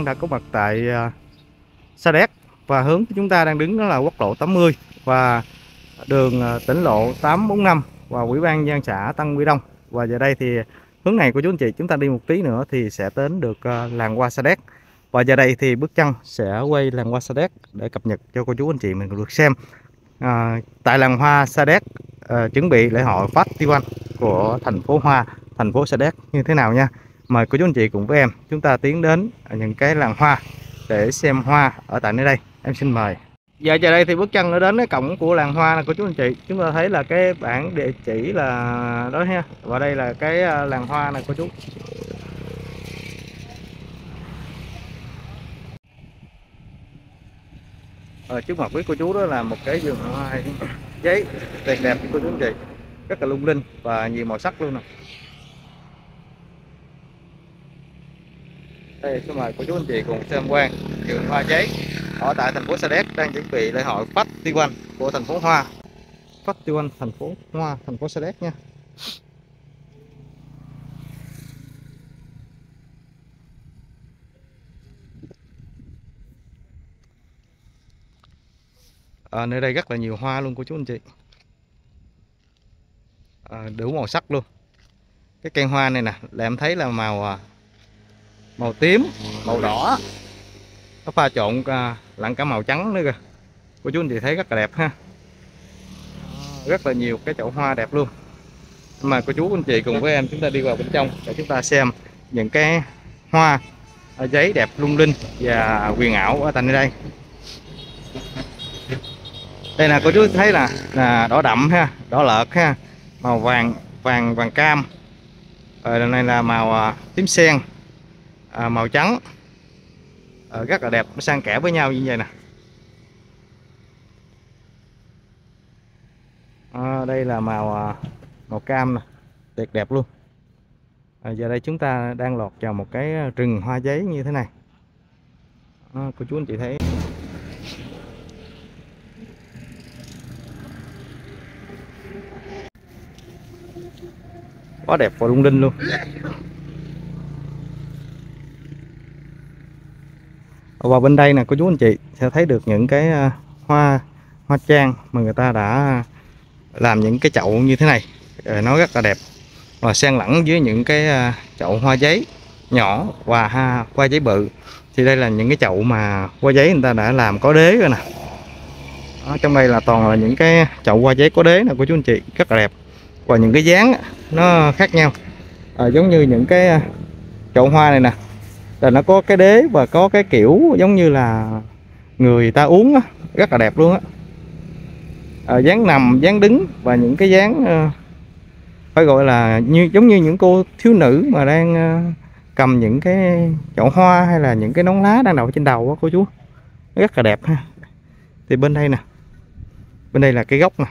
đã có mặt tại Sa Đéc, và hướng của chúng ta đang đứng đó là quốc lộ 80 và đường tỉnh lộ 845 và Ủy ban nhân dân xã Tân Quy Đông. Và giờ đây thì hướng này của chú anh chị, chúng ta đi một tí nữa thì sẽ đến được làng hoa Sa Đéc. Và giờ đây thì bước chân sẽ quay làng hoa Sa Đéc để cập nhật cho cô chú anh chị mình được xem tại làng hoa Sa Đéc chuẩn bị lễ hội festival của thành phố hoa, thành phố Sa Đéc như thế nào nha. Mời cô chú anh chị cùng với em chúng ta tiến đến những cái làng hoa để xem hoa ở tại nơi đây. Em xin mời. Giờ đây thì bước chân đến cái cổng của làng hoa này cô chú anh chị, chúng ta thấy là cái bảng địa chỉ là đó ha, và đây là cái làng hoa này cô chú. Trước mặt quý cô chú đó là một cái vườn hoa giấy tuyệt đẹp cô chú anh chị, rất là lung linh và nhiều màu sắc luôn nè. Đây xin mời cô chú anh chị cùng xem quan vườn hoa giấy ở tại thành phố Sa Đéc đang chuẩn bị lễ hội festival của thành phố hoa, festival thành phố hoa, thành phố Sa Đéc nha. Nơi đây rất là nhiều hoa luôn cô chú anh chị, đủ màu sắc luôn. Cái cây hoa này nè là em thấy là màu tím, màu đỏ, nó pha trộn lẫn cả màu trắng nữa kìa. Cô chú anh chị thấy rất là đẹp ha, rất là nhiều cái chậu hoa đẹp luôn. Mà cô chú anh chị cùng với em chúng ta đi vào bên trong để chúng ta xem những cái hoa giấy đẹp lung linh và huyền ảo ở tại nơi đây. Đây là cô chú thấy là đỏ đậm ha, đỏ lợt ha, màu vàng cam. Lần này là màu tím sen, màu trắng, rất là đẹp, nó sang kẽ với nhau như vậy nè. Đây là màu cam nè, tuyệt đẹp luôn. Giờ đây chúng ta đang lọt vào một cái rừng hoa giấy như thế này. Cô chú anh chị thấy quá đẹp và lung linh luôn. Và bên đây nè cô chú anh chị sẽ thấy được những cái hoa trang mà người ta đã làm những cái chậu như thế này, nó rất là đẹp và xen lẫn với những cái chậu hoa giấy nhỏ và hoa giấy bự. Thì đây là những cái chậu mà hoa giấy người ta đã làm có đế rồi nè. Trong đây là toàn là những cái chậu hoa giấy có đế nè cô chú anh chị, rất là đẹp và những cái dáng nó khác nhau. Giống như những cái chậu hoa này nè là nó có cái đế và có cái kiểu giống như là người ta uống á, rất là đẹp luôn á. Dáng nằm, dáng đứng và những cái dáng phải gọi là giống như những cô thiếu nữ mà đang cầm những cái chậu hoa hay là những cái nón lá đang đậu trên đầu á cô chú, rất là đẹp ha. Thì bên đây nè, bên đây là cái gốc nè.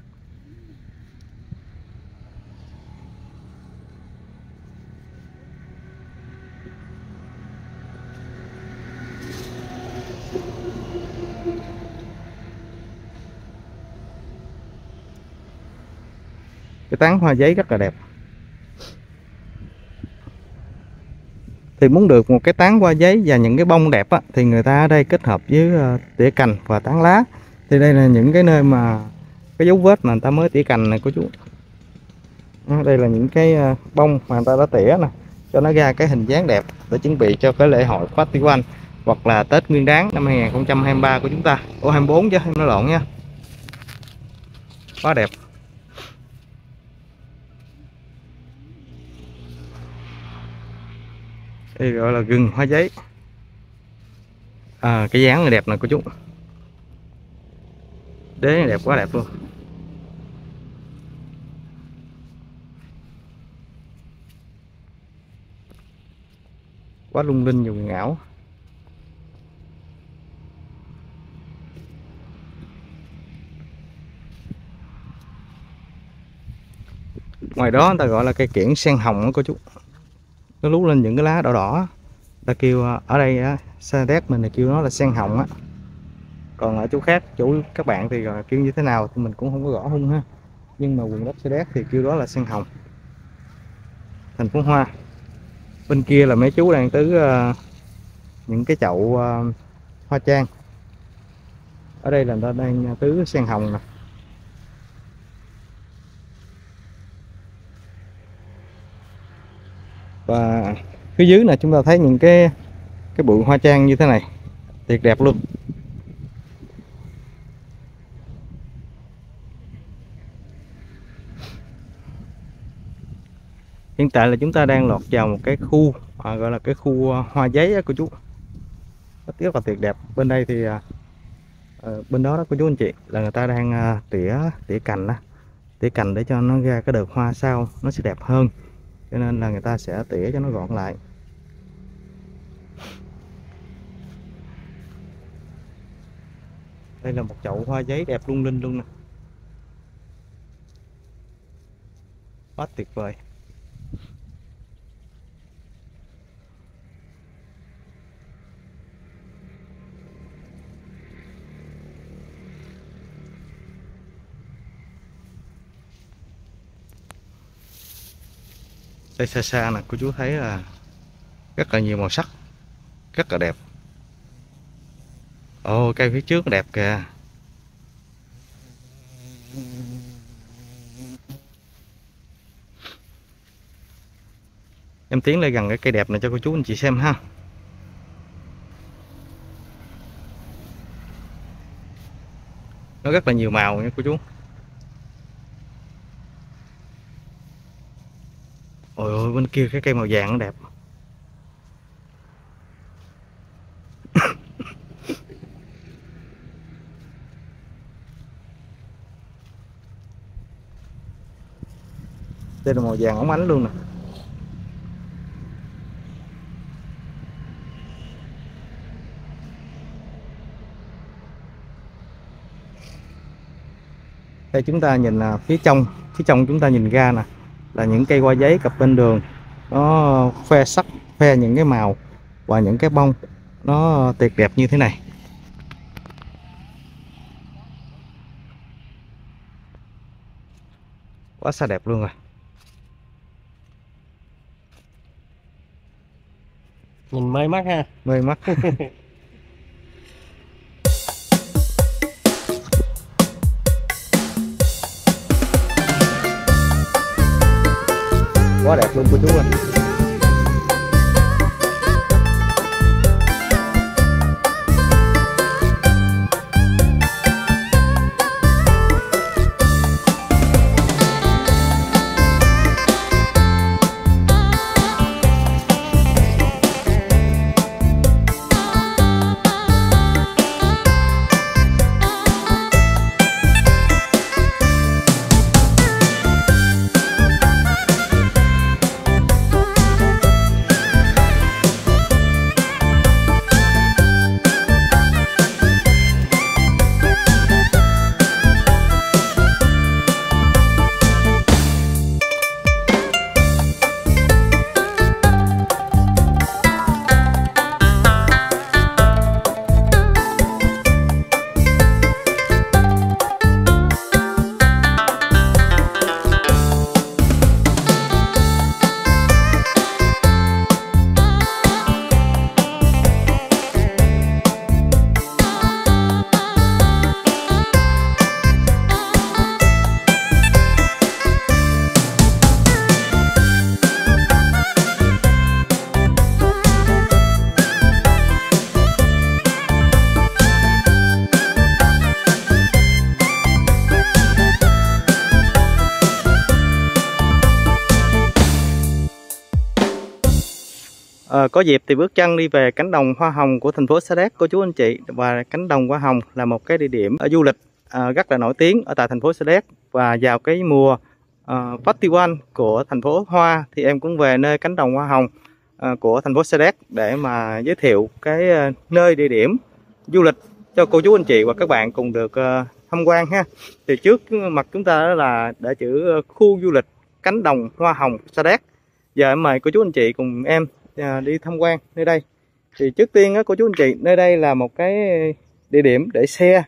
Cái tán hoa giấy rất là đẹp. Thì muốn được một cái tán hoa giấy và những cái bông đẹp á, thì người ta ở đây kết hợp với tỉa cành và tán lá. Thì đây là những cái nơi mà cái dấu vết mà người ta mới tỉa cành này cô chú. Đây là những cái bông mà người ta đã tỉa nè, cho nó ra cái hình dáng đẹp để chuẩn bị cho cái lễ hội festival hoặc là Tết Nguyên Đán năm 2023 của chúng ta. 24 chứ em nói lộn nha. Quá đẹp. Đây gọi là rừng hoa giấy. Cái dáng này đẹp nè cô chú, đế này đẹp, quá đẹp luôn. Quá lung linh và huyền ảo. Ngoài đó người ta gọi là cây kiểng sen hồng đó cô chú, nó lú lên những cái lá đỏ đỏ, ta kêu ở đây á, Sa Đéc mình thì kêu nó là sen hồng á. Còn ở chỗ khác, chỗ các bạn thì kêu như thế nào thì mình cũng không có rõ hung ha, nhưng mà vùng đất Sa Đéc thì kêu đó là sen hồng, thành phố hoa. Bên kia là mấy chú đang tứ những cái chậu hoa trang. Ở đây là người ta đang tưới sen hồng nè. Và phía dưới là chúng ta thấy những cái bụi hoa trang như thế này, tuyệt đẹp luôn. Hiện tại là chúng ta đang lọt vào một cái khu gọi là cái khu hoa giấy đó cô chú, rất là tuyệt đẹp. Bên đây thì bên đó cô chú anh chị là người ta đang tỉa cành đó, tỉa cành để cho nó ra cái đợt hoa sau nó sẽ đẹp hơn, cho nên là người ta sẽ tỉa cho nó gọn lại. Đây là một chậu hoa giấy đẹp lung linh luôn nè, quá tuyệt vời. Đây xa xa nè cô chú thấy là rất là nhiều màu sắc, rất là đẹp. Ồ, cây phía trước đẹp kìa. Em tiến lại gần cái cây đẹp này cho cô chú anh chị xem ha. Nó rất là nhiều màu nha cô chú. Ôi ôi, bên kia cái cây màu vàng nó đẹp. Đây là màu vàng óng ánh luôn nè. Đây chúng ta nhìn phía trong chúng ta nhìn ra nè, là những cây hoa giấy cặp bên đường, nó khoe sắc, khoe những cái màu và những cái bông nó tuyệt đẹp như thế này. Quá xa đẹp luôn rồi. Nhìn mê mắt ha. Mê mắt. Quá đẹp luôn cô chú ơi. Có dịp thì bước chân đi về cánh đồng hoa hồng của thành phố Sa Đéc cô chú anh chị. Và cánh đồng hoa hồng là một cái địa điểm du lịch rất là nổi tiếng ở tại thành phố Sa Đéc. Và vào cái mùa festival của thành phố Hoa thì em cũng về nơi cánh đồng hoa hồng của thành phố Sa Đéc để mà giới thiệu cái nơi địa điểm du lịch cho cô chú anh chị và các bạn cùng được tham quan ha. Thì trước mặt chúng ta đó là để chữ khu du lịch cánh đồng hoa hồng Sa Đéc. Giờ em mời cô chú anh chị cùng em đi tham quan nơi đây. Thì trước tiên cô chú anh chị, nơi đây là một cái địa điểm để xe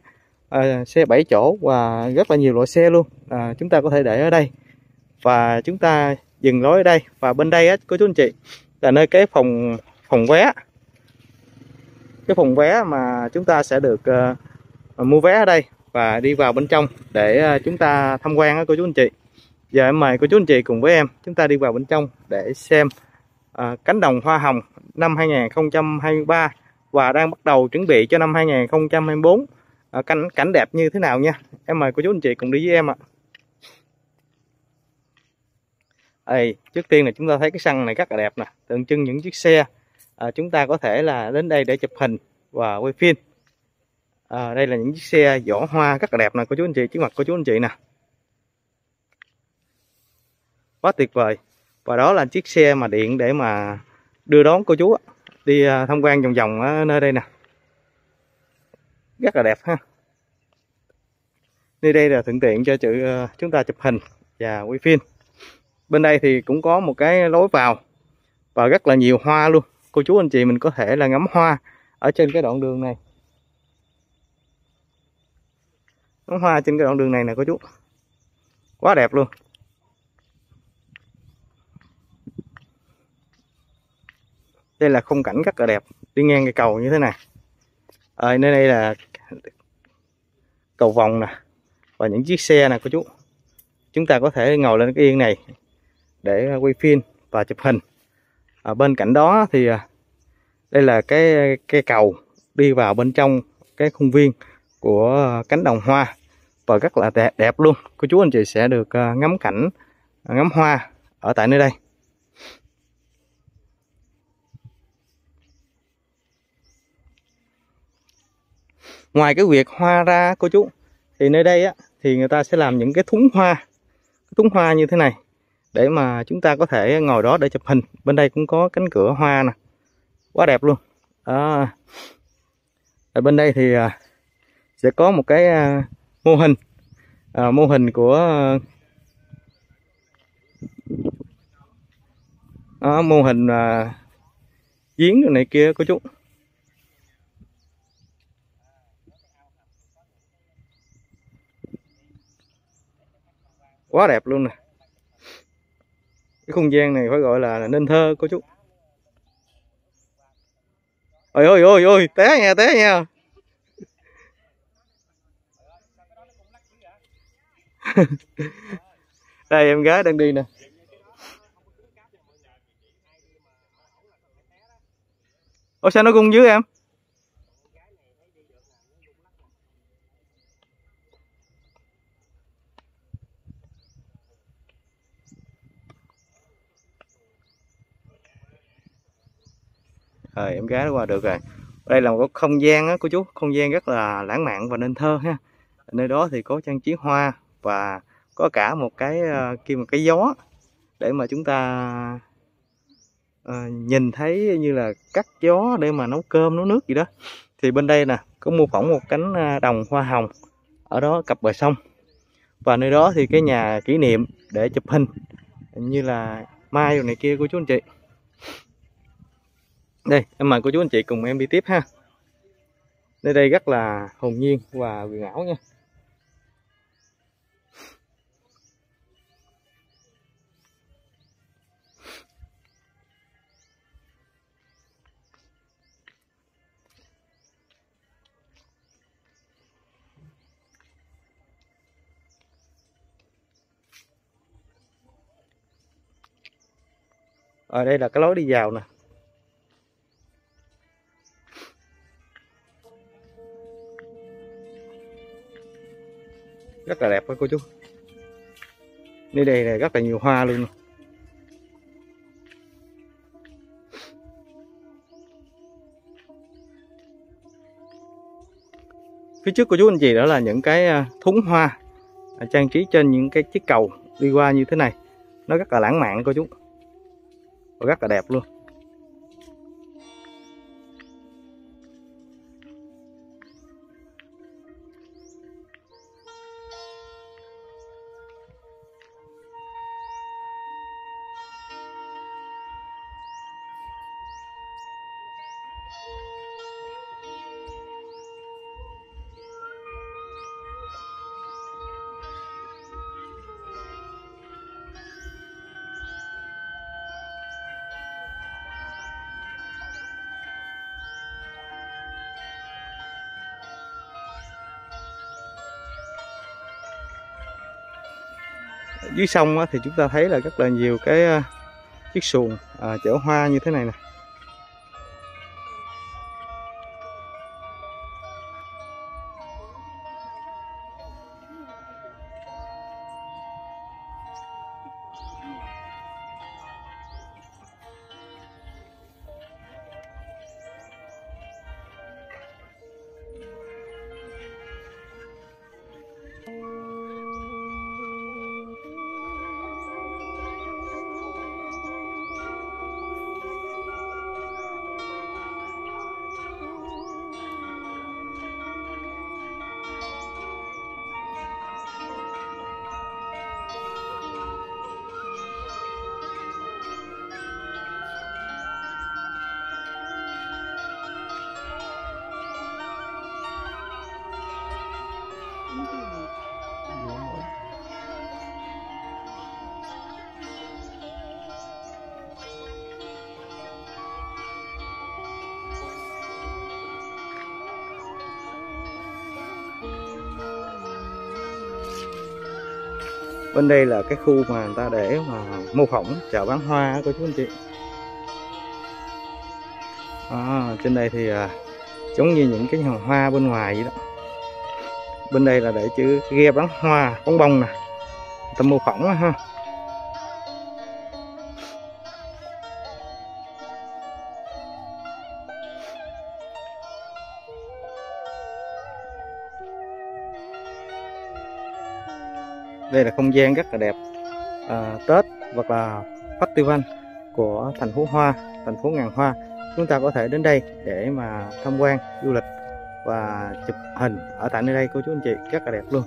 7 chỗ và rất là nhiều loại xe luôn. Chúng ta có thể để ở đây và chúng ta dừng lối ở đây. Và bên đây cô chú anh chị là nơi cái phòng vé. cái phòng vé mà chúng ta sẽ được mua vé ở đây và đi vào bên trong để chúng ta tham quan á cô chú anh chị. Giờ em mời cô chú anh chị cùng với em chúng ta đi vào bên trong để xem cánh đồng hoa hồng năm 2023 và đang bắt đầu chuẩn bị cho năm 2024. Cảnh đẹp như thế nào nha. Em mời cô chú anh chị cùng đi với em ạ. Trước tiên là chúng ta thấy cái sân này rất là đẹp nè, tượng trưng những chiếc xe. Chúng ta có thể là đến đây để chụp hình và quay phim. Đây là những chiếc xe vỏ hoa rất là đẹp nè cô chú anh chị, trước mặt cô chú anh chị nè, quá tuyệt vời. Và đó là chiếc xe mà điện để mà đưa đón cô chú đi tham quan vòng vòng ở nơi đây nè, rất là đẹp ha. Nơi đây là thuận tiện cho chúng ta chụp hình và quay phim. Bên đây thì cũng có một cái lối vào và rất là nhiều hoa luôn. Cô chú anh chị mình có thể là ngắm hoa ở trên cái đoạn đường này. Ngắm hoa trên cái đoạn đường này nè cô chú, quá đẹp luôn. Đây là khung cảnh rất là đẹp, đi ngang cây cầu như thế này. Nơi đây là cầu vòng nè, và những chiếc xe nè cô chú. Chúng ta có thể ngồi lên cái yên này để quay phim và chụp hình. Bên cạnh đó thì đây là cái cây cầu đi vào bên trong cái khuôn viên của cánh đồng hoa và rất là đẹp luôn. Cô chú anh chị sẽ được ngắm cảnh, ngắm hoa ở tại nơi đây. Ngoài cái việc hoa ra cô chú, thì nơi đây thì người ta sẽ làm những cái thúng hoa như thế này để mà chúng ta có thể ngồi đó để chụp hình. Bên đây cũng có cánh cửa hoa nè, quá đẹp luôn. Ở bên đây thì sẽ có một cái mô hình của mô hình giếng này kia cô chú, quá đẹp luôn nè. Cái không gian này phải gọi là nên thơ cô chú. Ôi ôi ôi ôi, té nha. Đây em gái đang đi nè. Ủa sao nó gung dưới em? Rồi em gái nó qua được rồi. Đây là một không gian á cô chú, không gian rất là lãng mạn và nên thơ ha. Nơi đó thì có trang trí hoa và có cả một cái một cái gió để mà chúng ta nhìn thấy như là cắt gió để mà nấu cơm nấu nước gì đó. Thì bên đây nè có mô phỏng một cánh đồng hoa hồng ở đó cặp bờ sông, và nơi đó thì cái nhà kỷ niệm để chụp hình như là mai rồi này kia cô chú anh chị. Đây em mời cô chú anh chị cùng em đi tiếp ha. Nơi đây rất là hồn nhiên và huyền ảo nha. Ở đây là cái lối đi vào nè. Rất là đẹp đó cô chú. Nơi đây là rất là nhiều hoa luôn. Phía trước của chú anh chị đó là những cái thúng hoa trang trí trên những cái chiếc cầu đi qua như thế này. Nó rất là lãng mạn cô chú, và rất là đẹp luôn. dưới sông á, thì chúng ta thấy là rất là nhiều cái chiếc xuồng chở hoa như thế này nè. Bên đây là cái khu mà người ta để mà mô phỏng chợ bán hoa của chú anh chị. Trên đây thì giống như những cái hàng hoa bên ngoài vậy đó. Bên đây là để chữ ghe bán hoa, bóng bông nè, người ta mô phỏng đó, ha. Đây là không gian rất là đẹp, Tết hoặc là festival của thành phố Hoa, thành phố ngàn hoa. Chúng ta có thể đến đây để mà tham quan du lịch và chụp hình ở tại nơi đây cô chú anh chị, rất là đẹp luôn.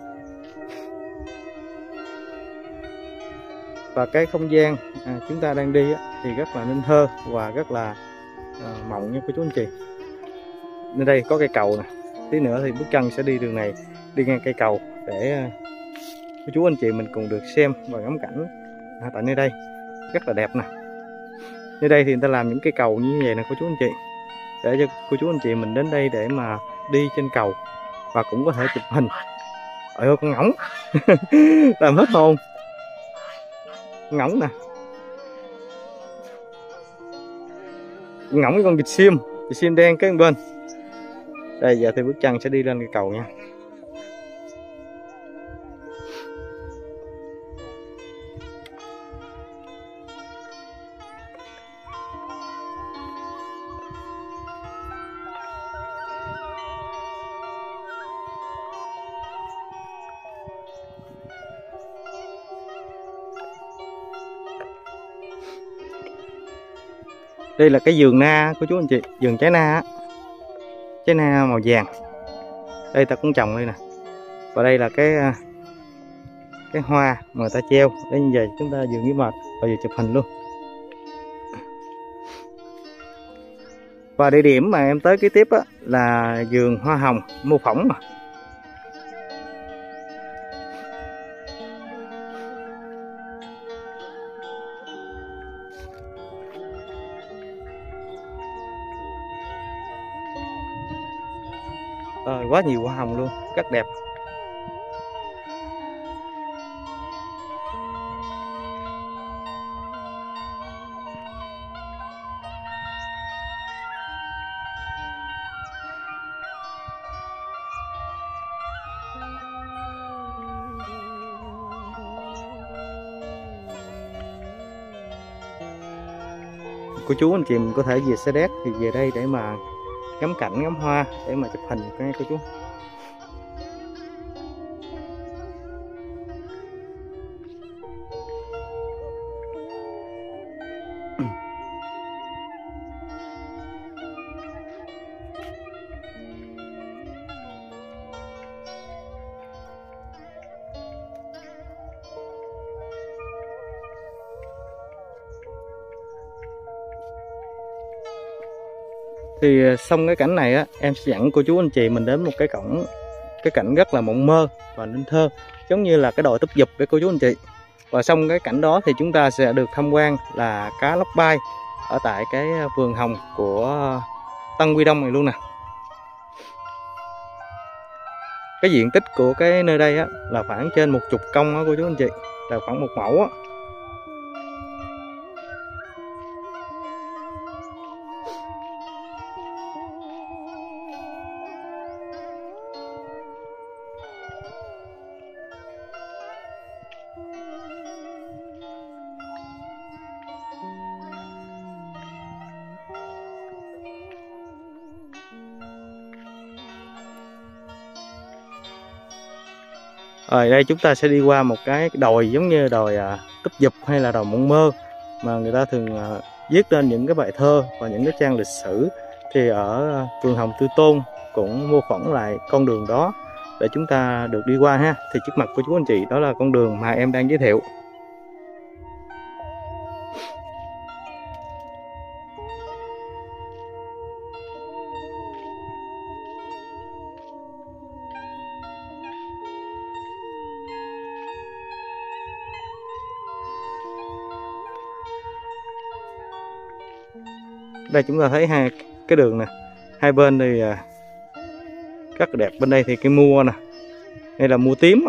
Và cái không gian chúng ta đang đi thì rất là nên thơ và rất là mộng nha cô chú anh chị. Nơi đây có cây cầu nè, tí nữa thì bước chân sẽ đi đường này, đi ngang cây cầu để cô chú anh chị mình cùng được xem và ngắm cảnh tại nơi đây rất là đẹp nè. Nơi đây thì người ta làm những cây cầu như vậy nè cô chú anh chị, để cho cô chú anh chị mình đến đây để mà đi trên cầu và cũng có thể chụp hình. Ôi con ngỗng làm hết hồn. Ngỗng nè, ngỗng với con vịt xiêm đen cái bên. Đây giờ thì bước chân sẽ đi lên cây cầu nha. Đây là cái vườn na của chú anh chị, vườn trái na á, trái na màu vàng. Đây ta cũng trồng đây nè. Và đây là cái hoa mà người ta treo để như vậy chúng ta vừa nghỉ mệt và vừa chụp hình luôn. Và địa điểm mà em tới kế tiếp á là vườn hoa hồng mô phỏng mà. Quá nhiều hoa hồng luôn, rất đẹp. Cô chú anh chị mình có thể về Sa Đéc thì về đây để mà ngắm cảnh, ngắm hoa, để mà chụp hình nha cô chú. Thì xong cái cảnh này á, em sẽ dẫn cô chú anh chị mình đến một cái cảnh rất là mộng mơ và nên thơ, giống như là cái đồi túp dục để cô chú anh chị. Và xong cái cảnh đó thì chúng ta sẽ được tham quan là cá lóc bay ở tại cái vườn hồng của Tân Quy Đông này luôn nè. Cái diện tích của cái nơi đây á là khoảng trên 10 công á cô chú anh chị. là khoảng 1 mẫu á. Rồi đây chúng ta sẽ đi qua một cái đồi giống như đồi Cúp Giụp hay là đồi Mộng Mơ, mà người ta thường viết lên những cái bài thơ và những cái trang lịch sử. Thì ở phường Hồng Tư Tôn cũng mô phỏng lại con đường đó để chúng ta được đi qua ha. Thì trước mặt của chú anh chị đó là con đường mà em đang giới thiệu. Đây chúng ta thấy hai cái đường nè, hai bên thì rất là đẹp. Bên đây thì cây mua nè, đây là mua tím á.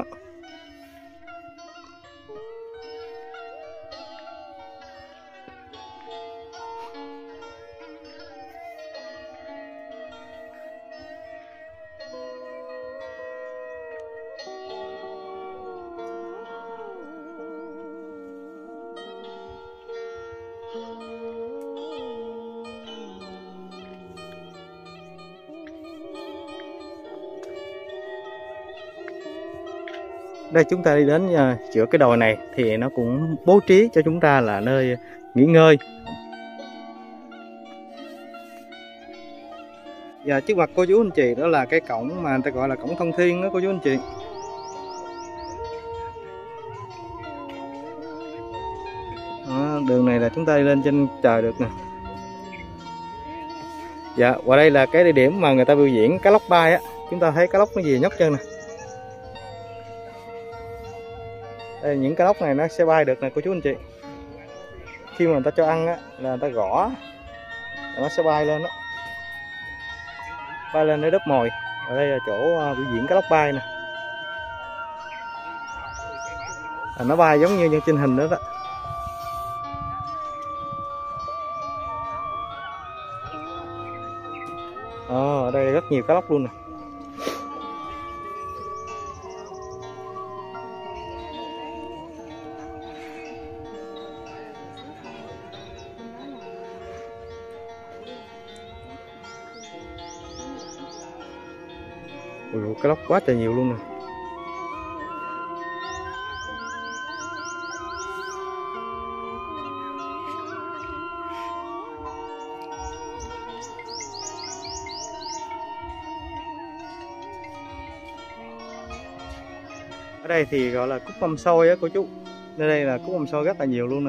Đây chúng ta đi đến giữa cái đồi này thì nó cũng bố trí cho chúng ta là nơi nghỉ ngơi. Và trước mặt cô chú anh chị đó là cái cổng mà người ta gọi là cổng Thông Thiên đó cô chú anh chị. Đó, đường này là chúng ta đi lên trên trời được nè. Dạ, và đây là cái địa điểm mà người ta biểu diễn cá lóc bay á. Chúng ta thấy cá lóc nó gì nhóc chân nè. Đây, những cá lóc này nó sẽ bay được nè cô chú anh chị. Khi mà người ta cho ăn á là người ta gõ, nó sẽ bay lên đó, bay lên để đớp mồi. Ở đây là chỗ biểu diễn cá lóc bay nè. Nó bay giống như trên hình nữa đó. Ở đây rất nhiều cá lóc luôn nè. Ui, cá lóc quá trời nhiều luôn nè. Ở đây thì gọi là cúc mâm xôi á cô chú. Nơi đây là cúc mâm xôi rất là nhiều luôn nè.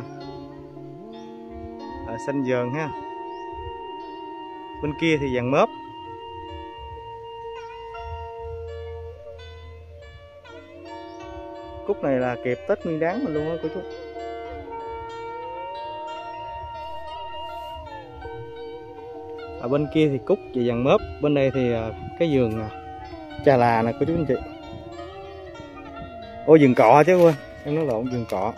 Xanh dờn ha. Bên kia thì vàng mớp. Cúc này là kịp Tết Nguyên Đán mình luôn á cô chú. Ở bên kia thì cúc và vàng mớp. Bên đây thì cái vườn trà là nè cô chú anh chị. Ô, vườn cọ chứ quên, em nói lộn, vườn cọ.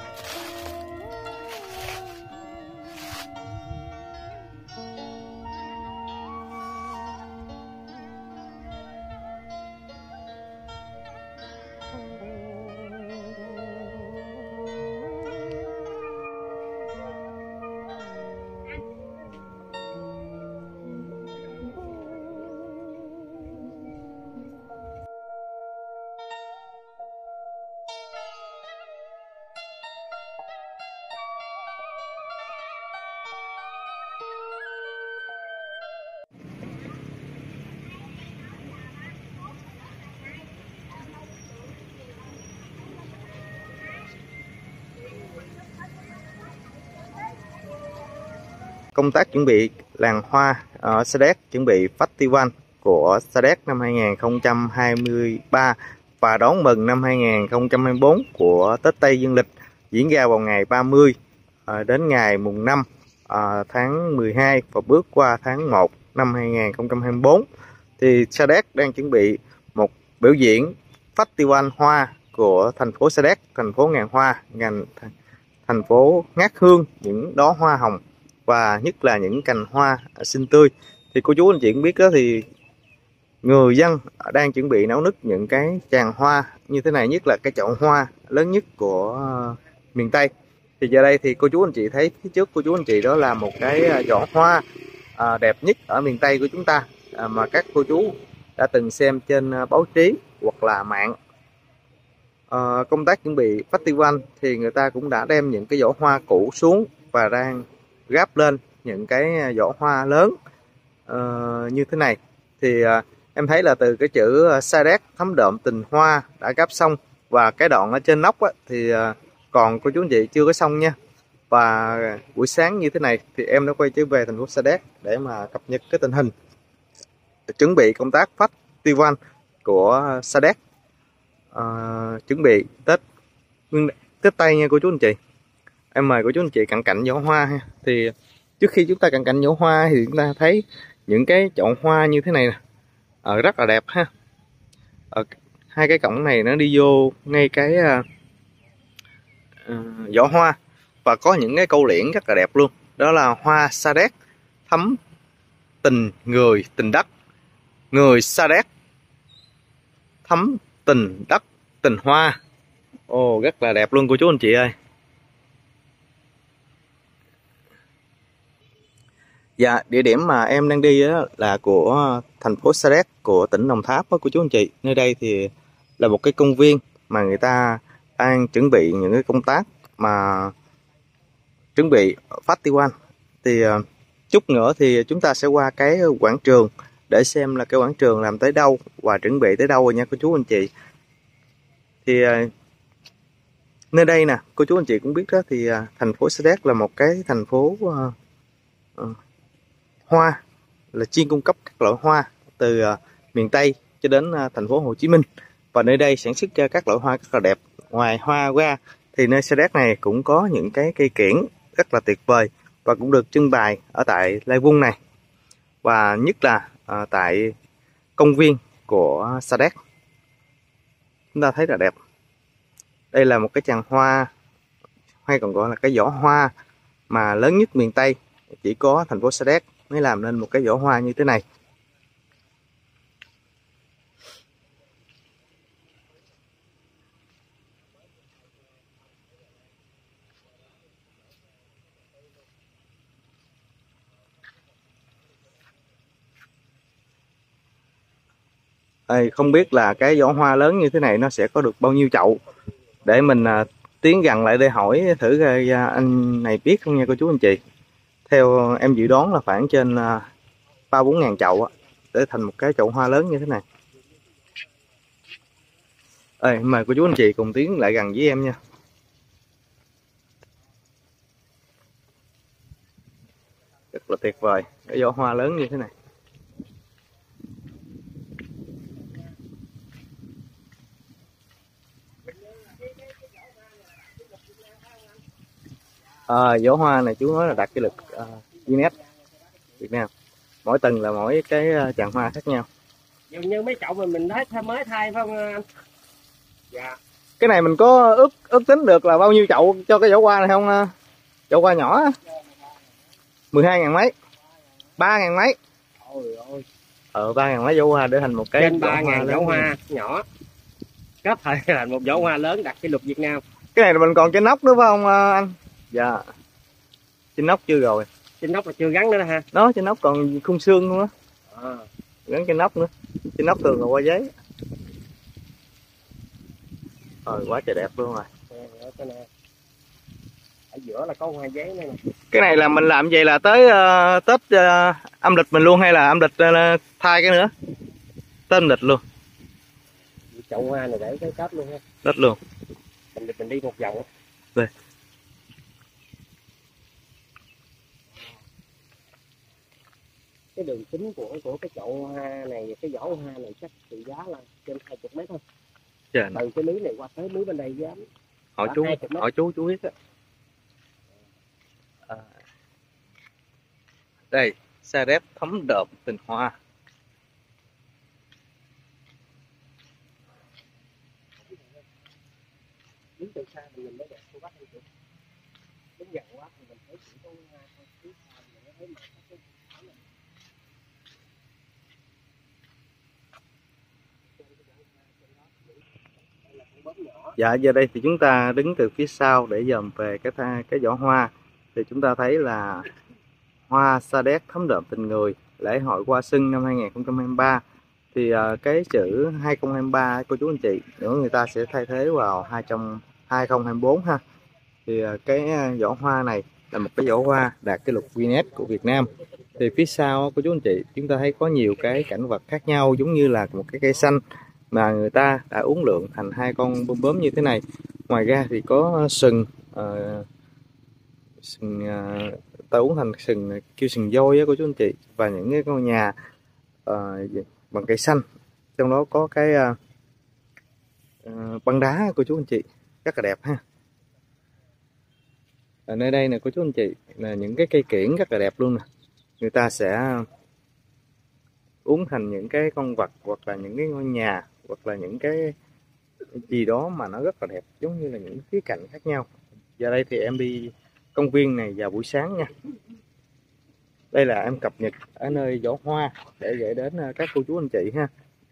Công tác chuẩn bị làng hoa ở Sa Đéc, chuẩn bị Festival của Sa Đéc năm 2023 và đón mừng năm 2024 của Tết Tây Dương lịch diễn ra vào ngày 30 đến ngày mùng 5 tháng 12 và bước qua tháng 1 năm 2024. Thì Sa Đéc đang chuẩn bị một biểu diễn Festival hoa của thành phố Sa Đéc, thành phố ngàn hoa, thành phố ngát hương những đóa hoa hồng và nhất là những cành hoa xinh tươi. Thì cô chú anh chị cũng biết đó, thì người dân đang chuẩn bị nấu nức những cái tràng hoa như thế này, nhất là cái chậu hoa lớn nhất của miền Tây. Thì giờ đây thì cô chú anh chị thấy phía trước cô chú anh chị đó là một cái giỏ hoa đẹp nhất ở miền Tây của chúng ta, mà các cô chú đã từng xem trên báo chí hoặc là mạng. Công tác chuẩn bị festival thì người ta cũng đã đem những cái giỏ hoa cũ xuống và đang gáp lên những cái giỏ hoa lớn như thế này. Thì em thấy là từ cái chữ Sa Đéc thấm đượm tình hoa đã gáp xong, và cái đoạn ở trên nóc thì còn cô chú anh chị chưa có xong nha. Và buổi sáng như thế này thì em đã quay trở về thành phố Sa Đéc để mà cập nhật cái tình hình chuẩn bị công tác festival của Sa Đéc, chuẩn bị Tết Tây nha cô chú anh chị. Em mời cô chú anh chị cận cảnh giỏ hoa ha. Thì trước khi chúng ta cận cảnh giỏ hoa thì chúng ta thấy những cái chậu hoa như thế này nè, rất là đẹp ha. Hai cái cổng này nó đi vô ngay cái giỏ hoa, và có những cái câu liễn rất là đẹp luôn. Đó là hoa Sa Đéc thấm tình người tình đất, người Sa Đéc thấm tình đất tình hoa. Ồ, rất là đẹp luôn cô chú anh chị ơi. Dạ, địa điểm mà em đang đi là của thành phố Sa Đéc của tỉnh Đồng Tháp đó cô chú anh chị. Nơi đây thì là một cái công viên mà người ta đang chuẩn bị những cái công tác mà chuẩn bị festival. Thì chút nữa thì chúng ta sẽ qua cái quảng trường để xem là cái quảng trường làm tới đâu và chuẩn bị tới đâu rồi nha cô chú anh chị. Thì nơi đây nè cô chú anh chị cũng biết đó, thì thành phố Sa Đéc là một cái thành phố hoa, là chuyên cung cấp các loại hoa từ miền Tây cho đến thành phố Hồ Chí Minh, và nơi đây sản xuất ra các loại hoa rất là đẹp. Ngoài hoa ra thì nơi Sa Đéc này cũng có những cái cây kiểng rất là tuyệt vời và cũng được trưng bày ở tại Lai Vung này, và nhất là tại công viên của Sa Đéc chúng ta thấy là đẹp. Đây là một cái tràng hoa, hay còn gọi là cái giỏ hoa mà lớn nhất miền Tây, chỉ có thành phố Sa Đéc mới làm nên một cái giỏ hoa như thế này. Không biết là cái giỏ hoa lớn như thế này nó sẽ có được bao nhiêu chậu, để mình tiến gần lại để hỏi thử anh này biết không nha cô chú anh chị. Theo em dự đoán là khoảng trên 3-4 ngàn chậu để thành một cái chậu hoa lớn như thế này. Mời cô chú anh chị cùng tiến lại gần với em nha. Rất là tuyệt vời cái giỏ hoa lớn như thế này. Giỏ hoa này chú nói là đạt kỷ lục Guinness Việt Nam. Mỗi tầng là mỗi cái tràng hoa khác nhau. Như mấy chậu mình thấy mới thay phải không anh? Dạ. Cái này mình có ước tính được là bao nhiêu chậu cho cái giỏ hoa này không? Chậu hoa nhỏ 12.000 mấy, 3.000 mấy. Ôi ôi. 3.000 mấy giỏ hoa để thành một cái trên 3.000 giỏ hoa nhỏ kết thành thành một giỏ hoa lớn đạt kỷ lục Việt Nam. Cái này là mình còn trên nóc nữa phải không anh? Dạ. Trên nóc chưa rồi. Trên nóc là chưa gắn nữa ha. Đó, trên nóc còn khung xương luôn á. À. Gắn trên nóc nữa. Trên nóc thường là qua giấy. Quá trời đẹp luôn rồi. Ở giữa là có hoa giấy này nè. Cái này là mình làm vậy là tới Tết âm lịch mình luôn, hay là âm lịch thay cái nữa? Tết âm lịch luôn. Chậu hoa này để cái Tết luôn ha. Tết luôn. Mình đi một vòng. Đây. Cái đường kính của cái chậu hoa này, cái giỏ hoa này chắc trị giá là trên 20 mét thôi. Trời. Từ cái lưới này qua tới lưới bên đây giá hỏi chú biết á. Đây, Sa Đéc thấm đượm tình hoa. xa mình nhìn nó đẹp cô bác anh chị. Đứng gần quá thì mình thấy chỉ có hoa thôi, phía xa mình nó thấy màu sắc cái thảo này. Dạ, giờ đây thì chúng ta đứng từ phía sau để dòm về cái giỏ hoa, thì chúng ta thấy là hoa sa đéc thấm đượm tình người, lễ hội hoa xuân năm 2023. Thì cái chữ 2023 cô chú anh chị, nữa người ta sẽ thay thế vào 2024 ha. Thì cái giỏ hoa này là một cái giỏ hoa đạt cái lục Guinness của Việt Nam. Thì phía sau cô chú anh chị, chúng ta thấy có nhiều cái cảnh vật khác nhau, giống như là một cái cây xanh mà người ta đã uốn lượn thành hai con bướm bướm như thế này. Ngoài ra thì có sừng, ta uốn thành sừng, kêu sừng voi á cô chú anh chị, và những cái ngôi nhà bằng cây xanh, trong đó có cái băng đá cô chú anh chị, rất là đẹp ha. Ở nơi đây nè cô chú anh chị, là những cái cây kiểng rất là đẹp luôn nè, người ta sẽ uốn thành những cái con vật hoặc là những cái ngôi nhà hoặc là những cái gì đó mà nó rất là đẹp, giống như là những khía cạnh khác nhau. Giờ đây thì em đi công viên này vào buổi sáng nha. Đây là em cập nhật ở nơi giỏ hoa để gửi đến các cô chú anh chị ha.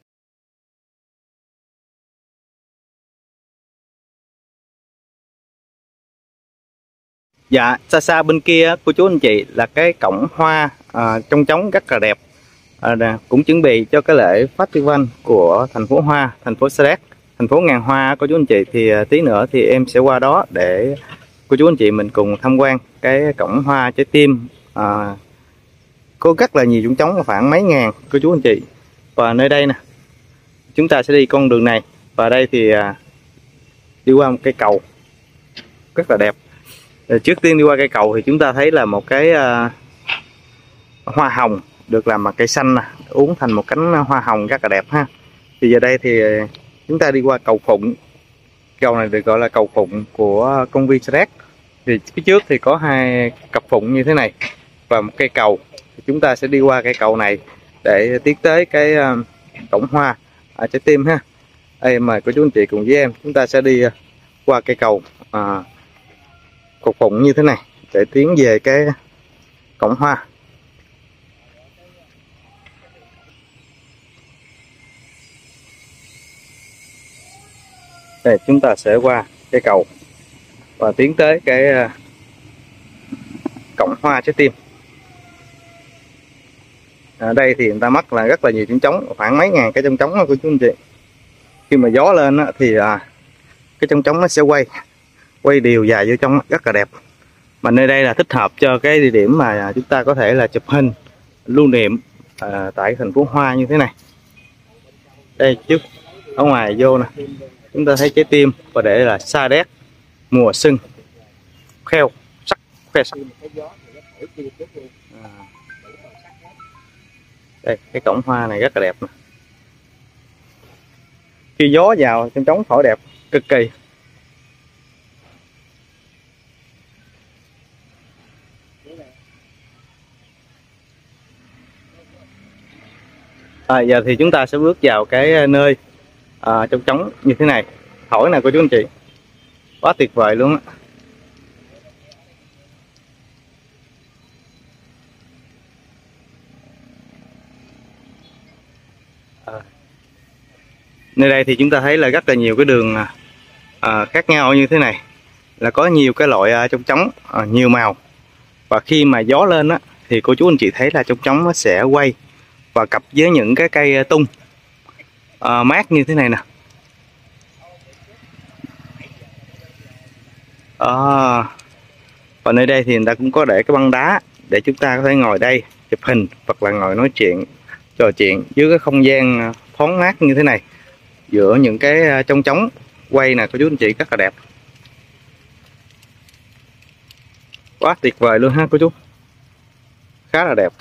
Dạ, xa xa bên kia cô chú anh chị là cái cổng hoa trong trống rất là đẹp. Cũng chuẩn bị cho cái lễ festival của thành phố Hoa, thành phố Sa Đéc, thành phố ngàn hoa cô chú anh chị. Thì tí nữa thì em sẽ qua đó để cô chú anh chị mình cùng tham quan cái cổng hoa trái tim. Có rất là nhiều chỗ trống, khoảng mấy ngàn cô chú anh chị. Và nơi đây nè, chúng ta sẽ đi con đường này, và đây thì đi qua một cây cầu rất là đẹp. Trước tiên đi qua cây cầu thì chúng ta thấy là một cái hoa hồng được làm bằng cây xanh nè, uốn thành một cánh hoa hồng rất là đẹp ha. Thì giờ đây thì chúng ta đi qua cầu Phụng. Cầu này được gọi là cầu Phụng của công viên Sa Đéc. Thì phía trước thì có hai cặp phụng như thế này và một cây cầu. Thì chúng ta sẽ đi qua cây cầu này để tiến tới cái cổng hoa trái tim ha. Đây, mời cô chú anh chị cùng với em, chúng ta sẽ đi qua cây cầu cầu Phụng như thế này để tiến về cái cổng hoa. Đây, chúng ta sẽ qua cây cầu và tiến tới cái cổng hoa trái tim. Ở đây thì người ta mắc là rất là nhiều chỗ trống, khoảng mấy ngàn cái chỗ trống của chú anh chị. Khi mà gió lên thì cái chỗ trống nó sẽ quay đều dài vô trong, rất là đẹp. Mà nơi đây là thích hợp cho cái địa điểm mà chúng ta có thể là chụp hình lưu niệm tại thành phố Hoa như thế này. Đây trước ở ngoài vô nè, chúng ta thấy trái tim, và để là Sa Đéc mùa xuân khoe sắc. Đây, cái cổng hoa này rất là đẹp nè. Khi gió vào trong trống thổi đẹp cực kỳ. Giờ thì chúng ta sẽ bước vào cái nơi trong trống như thế này. Thổi nè cô chú anh chị, quá tuyệt vời luôn á. Nơi đây thì chúng ta thấy là rất là nhiều cái đường khác nhau như thế này, là có nhiều cái loại trong trống nhiều màu. Và khi mà gió lên á thì cô chú anh chị thấy là trong trống nó sẽ quay và cặp với những cái cây tung mát như thế này nè. Và nơi đây thì người ta cũng có để cái băng đá để chúng ta có thể ngồi đây chụp hình hoặc là ngồi nói chuyện, trò chuyện dưới cái không gian thoáng mát như thế này, giữa những cái trong trống quay nè cô chú anh chị, rất là đẹp, quá tuyệt vời luôn ha cô chú, khá là đẹp.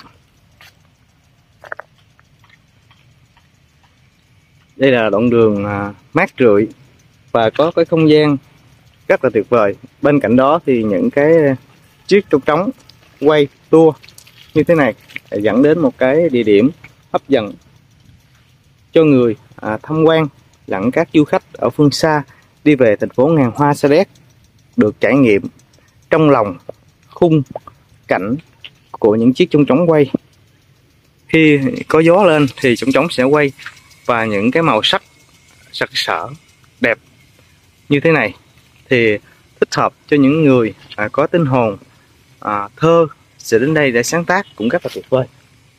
Đây là đoạn đường mát rượi và có cái không gian rất là tuyệt vời. Bên cạnh đó thì những cái chiếc trong trống quay tour như thế này dẫn đến một cái địa điểm hấp dẫn cho người tham quan lẫn các du khách ở phương xa đi về thành phố ngàn hoa Sa Đéc, được trải nghiệm trong lòng khung cảnh của những chiếc chong chóng quay. Khi có gió lên thì chong chóng sẽ quay, và những cái màu sắc sặc sỡ đẹp như thế này thì thích hợp cho những người có tinh hồn thơ sẽ đến đây để sáng tác, cũng rất là tuyệt vời.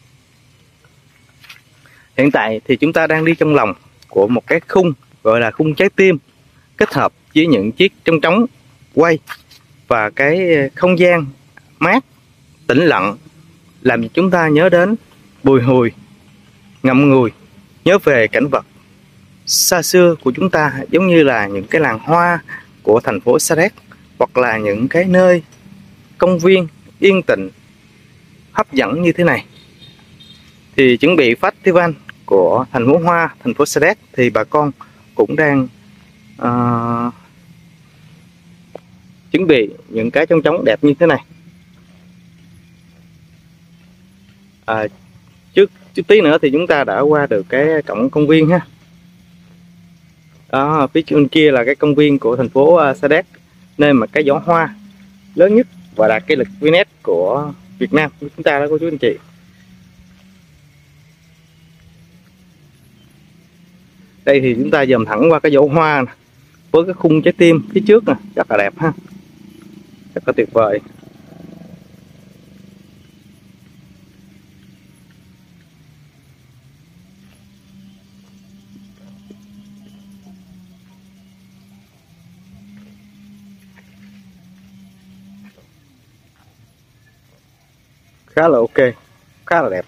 Hiện tại thì chúng ta đang đi trong lòng của một cái khung gọi là khung trái tim, kết hợp với những chiếc chong chóng quay và cái không gian mát tĩnh lặng, làm chúng ta nhớ đến bùi ngùi, ngậm ngùi, nhớ về cảnh vật xa xưa của chúng ta, giống như là những cái làng hoa của thành phố Sa Đéc, hoặc là những cái nơi công viên yên tĩnh hấp dẫn như thế này. Thì chuẩn bị festival của thành phố hoa, thành phố Sa Đéc, thì bà con cũng đang chuẩn bị những cái chong chóng đẹp như thế này. Trước tí nữa thì chúng ta đã qua được cái cổng công viên ha. Đó, phía bên kia là cái công viên của thành phố Sa Đéc, nơi mà cái giỏ hoa lớn nhất và đạt cái lực Guinness của Việt Nam của chúng ta đó cô chú anh chị. Đây thì chúng ta dòm thẳng qua cái giỏ hoa này, với cái khung trái tim phía trước nè, rất là đẹp ha, rất là tuyệt vời. Khá là ok, khá là đẹp.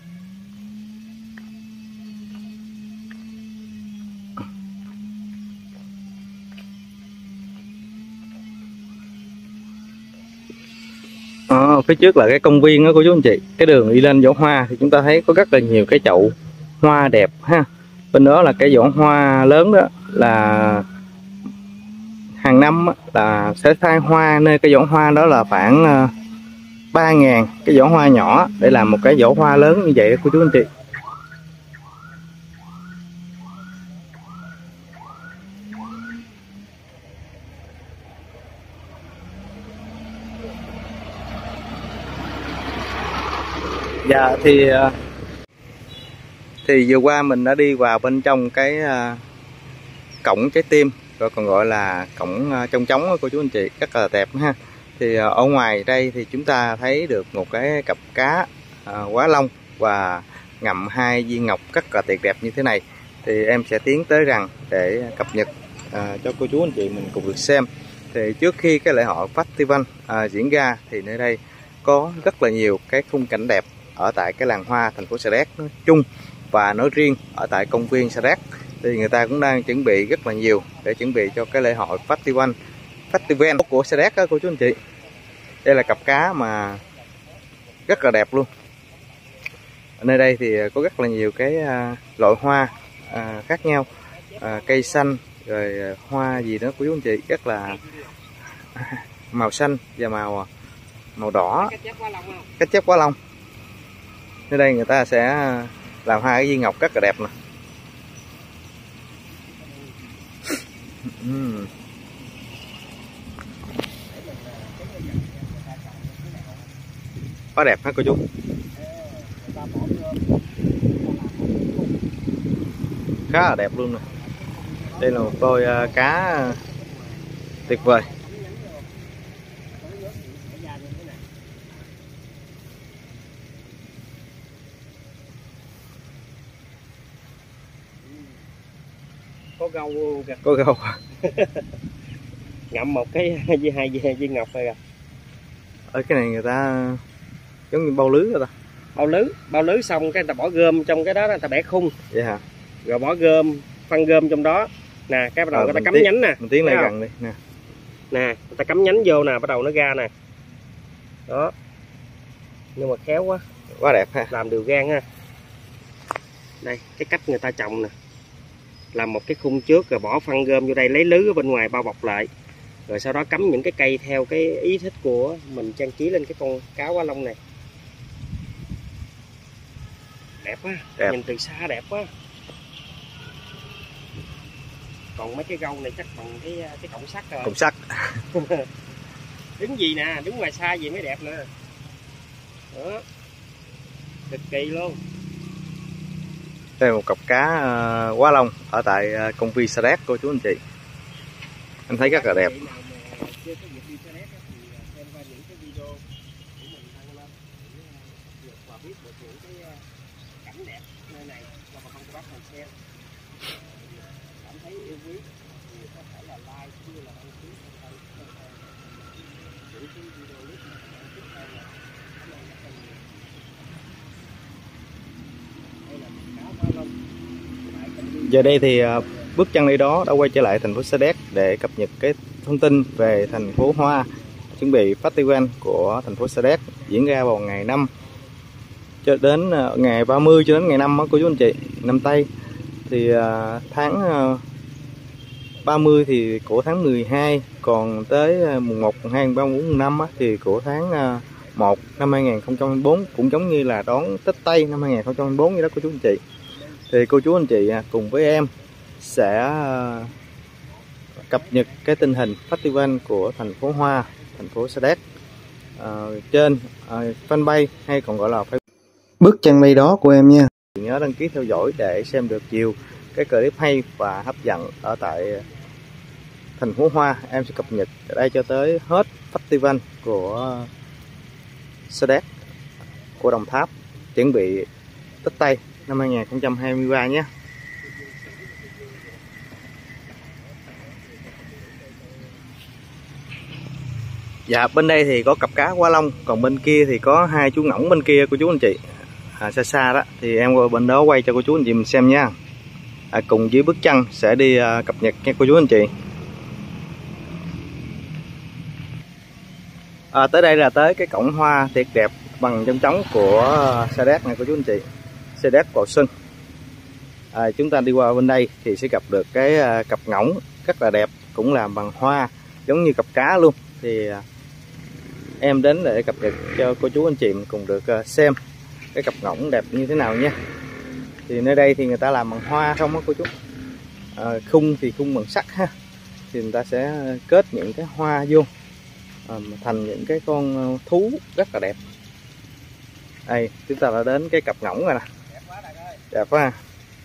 Phía trước là cái công viên đó cô chú anh chị. Cái đường đi lên giỏ hoa thì chúng ta thấy có rất là nhiều cái chậu hoa đẹp ha. Bên đó là cái giỏ hoa lớn đó, là hàng năm là sẽ thay hoa, nơi cái giỏ hoa đó là khoảng 3.000 cái giỏ hoa nhỏ để làm một cái giỏ hoa lớn như vậy đó cô chú anh chị. Dạ thì vừa qua mình đã đi vào bên trong cái cổng trái tim, rồi còn gọi là cổng chong chóng cô chú anh chị, rất là đẹp ha. Thì ở ngoài đây thì chúng ta thấy được một cái cặp cá quá long và ngậm 2 viên ngọc rất là tuyệt đẹp như thế này. Thì em sẽ tiến tới rằng để cập nhật cho cô chú anh chị mình cùng được xem. Thì trước khi cái lễ hội festival diễn ra thì nơi đây có rất là nhiều cái khung cảnh đẹp ở tại cái làng hoa thành phố Sa Đéc nói chung, và nói riêng ở tại công viên Sa Đéc thì người ta cũng đang chuẩn bị rất là nhiều để chuẩn bị cho cái lễ hội festival của Sa Đéc đó cô chú anh chị. Đây là cặp cá mà rất là đẹp luôn. Ở nơi đây thì có rất là nhiều cái loại hoa khác nhau, cây xanh rồi hoa gì đó cô chú anh chị, rất là màu xanh và màu đỏ, cách chép quá long. Nơi đây người ta sẽ làm 2 cái viên ngọc rất là đẹp nè. Quá đẹp hả cô chú? Khá là đẹp luôn nè. Đây là một đôi cá tuyệt vời. Có gâu luôn kìa. Có gâu. Ngậm một cái hai viên ngọc này kìa. Ở cái này người ta giống như bao lưới rồi ta. Bao lưới xong cái người ta bỏ gom trong cái đó, người ta bẻ khung. Vậy hả? Rồi bỏ gom, phân gom trong đó. Nè, cái bắt đầu người ta cắm nhánh nè. Mình tiến lại gần đi nè. Nè, người ta cắm nhánh vô nè, bắt đầu nó ra nè. Đó. Nhưng mà khéo quá. Quá đẹp ha. Làm đều gan ha. Đây, cái cách người ta trồng nè. Làm một cái khung trước rồi bỏ phân gom vô đây, lấy lưới ở bên ngoài bao bọc lại. Rồi sau đó cắm những cái cây theo cái ý thích của mình, trang trí lên cái con cá quá long này. Đẹp quá, đẹp. Nhìn từ xa đẹp quá. còn mấy cái gâu này chắc bằng cái cọng sắt rồi. Cọng sắt. Đứng gì nè, đứng ngoài xa gì mới đẹp nè. Đó. Cực kỳ luôn. Đây là một cặp cá quá long ở tại công viên Sa Đéc cô chú anh chị. Anh thấy rất là đẹp. Giờ đây thì bước chân đi đó đã quay trở lại thành phố Sa Đéc để cập nhật cái thông tin về thành phố Hoa chuẩn bị festival của thành phố Sa Đéc diễn ra vào ngày 5 cho đến ngày 30 cho đến ngày 5 đó cô chú anh chị, năm Tây. Thì tháng 30 thì của tháng 12, còn tới mùng 1, mùng 2, mùng 3, mùng 4, mùng 5 thì của tháng 1 năm 2024, cũng giống như là đón Tết Tây năm 2024 như đó cô chú anh chị. Thì cô chú anh chị cùng với em sẽ cập nhật cái tình hình festival của thành phố Hoa, thành phố Sa Đéc trên fanpage hay còn gọi là Facebook. Bước chân đi đó của em nha. Nhớ đăng ký theo dõi để xem được nhiều cái clip hay và hấp dẫn ở tại thành phố Hoa. Em sẽ cập nhật ở đây cho tới hết festival của Sa Đéc, của Đồng Tháp, chuẩn bị Tết Tây năm 2023 nhé. Dạ, bên đây thì có cặp cá quá long, còn bên kia thì có hai chú ngỗng bên kia cô chú anh chị. Xa xa đó thì em qua bên đó quay cho cô chú anh chị mình xem nha. Cùng với bước chân sẽ đi cập nhật nha cô chú anh chị. Tới đây là tới cái cổng hoa thiệt đẹp bằng trong trống của Sa Đéc này cô chú anh chị. Sa Đéc vào xuân. Chúng ta đi qua bên đây thì sẽ gặp được cái cặp ngỗng rất là đẹp, cũng làm bằng hoa giống như cặp cá luôn. Thì em đến để cập nhật cho cô chú anh chị cùng được xem cái cặp ngỗng đẹp như thế nào nha. Thì nơi đây thì người ta làm bằng hoa không á cô chú. Khung thì khung bằng sắt ha, thì người ta sẽ kết những cái hoa vô thành những cái con thú rất là đẹp. Đây chúng ta đã đến cái cặp ngỗng rồi nè. Đẹp quá ha.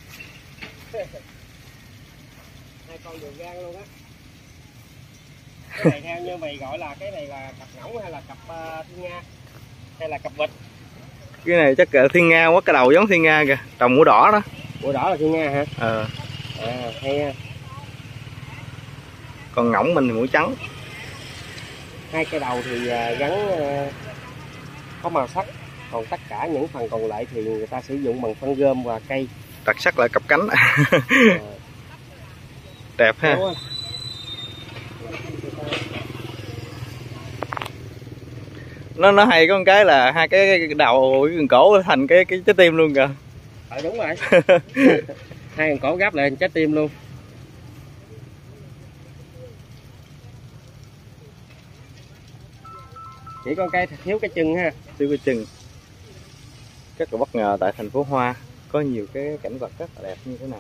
Hai con đường gan luôn á. Cái này theo như mày gọi là cái này là cặp ngỗng hay là cặp thiên nga hay là cặp vịt? Cái này chắc là thiên nga quá, cái đầu giống thiên nga kìa, trồng mũ đỏ đó. Mũ đỏ là thiên nga hả? Hay ha. Còn ngỗng mình thì mũi trắng. Hai cái đầu thì gắn có màu sắc, còn tất cả những phần còn lại thì người ta sử dụng bằng phân gom và cây. Đặc sắc là cặp cánh. Đẹp ha. Nó hay có một cái là hai cái đầu cái cổ thành cái trái tim luôn kìa. Đúng rồi. Hai con cổ gáp lại thành trái tim luôn. Chỉ con cây thiếu cái chân ha. Thiếu cái chân. Rất là bất ngờ tại thành phố Hoa có nhiều cái cảnh vật rất là đẹp như thế này.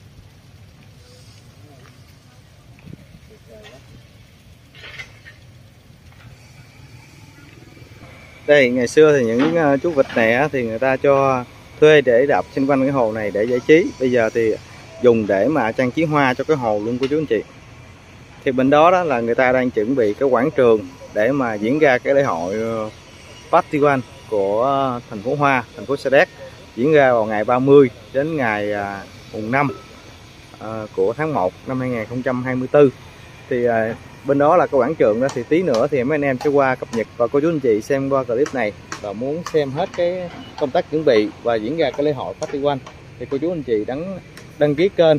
Đây ngày xưa thì những chú vịt này thì người ta cho thuê để đạp xung quanh cái hồ này để giải trí. Bây giờ thì dùng để mà trang trí hoa cho cái hồ luôn cô chú anh chị. Thì bên đó đó là người ta đang chuẩn bị cái quảng trường để mà diễn ra cái lễ hội festival của thành phố Hoa, thành phố Sa Đéc, diễn ra vào ngày 30 đến ngày mùng 5 của tháng 1 năm 2024. Thì bên đó là cái quảng trường đó, thì tí nữa thì mấy anh em sẽ qua cập nhật và cô chú anh chị xem qua clip này và muốn xem hết cái công tác chuẩn bị và diễn ra cái lễ hội festival thì cô chú anh chị đăng ký kênh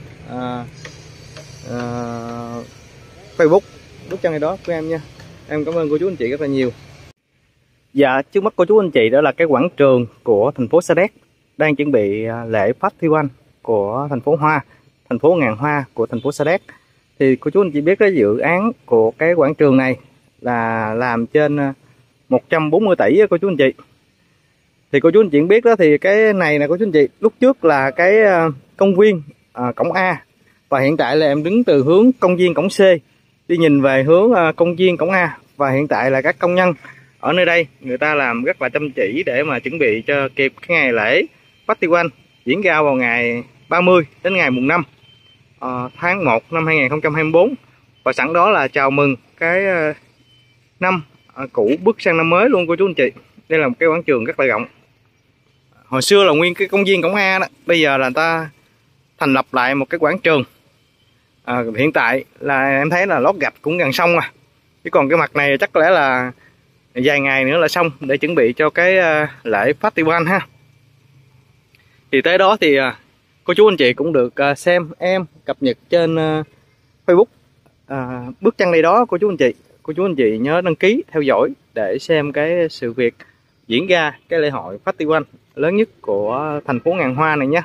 Facebook bước chân này đó của em nha. Em cảm ơn cô chú anh chị rất là nhiều. Dạ, trước mắt cô chú anh chị đó là cái quảng trường của thành phố Sa Đéc đang chuẩn bị lễ festival của thành phố Hoa, thành phố ngàn hoa của thành phố Sa Đéc. Thì cô chú anh chị biết cái dự án của cái quảng trường này là làm trên 140 tỷ cô chú anh chị. Thì cô chú anh chị biết đó, thì cái này nè cô chú anh chị, lúc trước là cái công viên cổng A Và hiện tại là em đứng từ hướng công viên cổng C đi nhìn về hướng công viên cổng A. Và hiện tại là các công nhân ở nơi đây người ta làm rất là chăm chỉ để mà chuẩn bị cho kịp cái ngày lễ Festival diễn ra vào ngày 30 đến ngày mùng 5 tháng 1 năm 2024. Và sẵn đó là chào mừng cái năm cũ bước sang năm mới luôn cô chú anh chị. Đây là một cái quảng trường rất là rộng. Hồi xưa là nguyên cái công viên cổng A đó, bây giờ là người ta thành lập lại một cái quảng trường. Hiện tại là em thấy là lót gạch cũng gần xong rồi, chứ còn cái mặt này chắc có lẽ là vài ngày nữa là xong để chuẩn bị cho cái lễ festival ha. Thì tới đó thì cô chú anh chị cũng được xem em cập nhật trên Facebook bước chân đây đó cô chú anh chị. Cô chú anh chị nhớ đăng ký theo dõi để xem cái sự việc diễn ra cái lễ hội festival lớn nhất của thành phố ngàn hoa này nhé.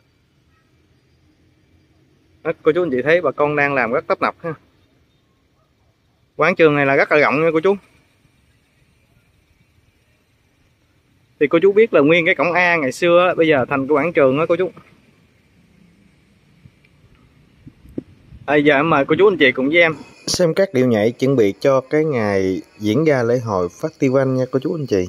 Cô chú anh chị thấy bà con đang làm rất tấp nập ha. Quảng trường này là rất là rộng nha cô chú. Thì cô chú biết là nguyên cái cổng A ngày xưa bây giờ thành cái quảng trường đó cô chú. Giờ em mời cô chú anh chị cùng với em xem các điệu nhảy chuẩn bị cho cái ngày diễn ra lễ hội festival nha cô chú anh chị.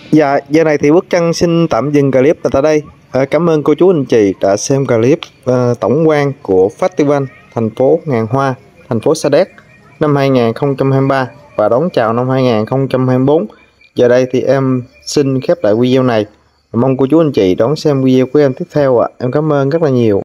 Dạ, giờ này thì Quốc Trân xin tạm dừng clip tại đây. Cảm ơn cô chú anh chị đã xem clip tổng quan của Festival thành phố Ngàn Hoa, thành phố Sa Đéc năm 2023 và đón chào năm 2024. Giờ đây thì em xin khép lại video này. Mong cô chú anh chị đón xem video của em tiếp theo ạ. Em cảm ơn rất là nhiều.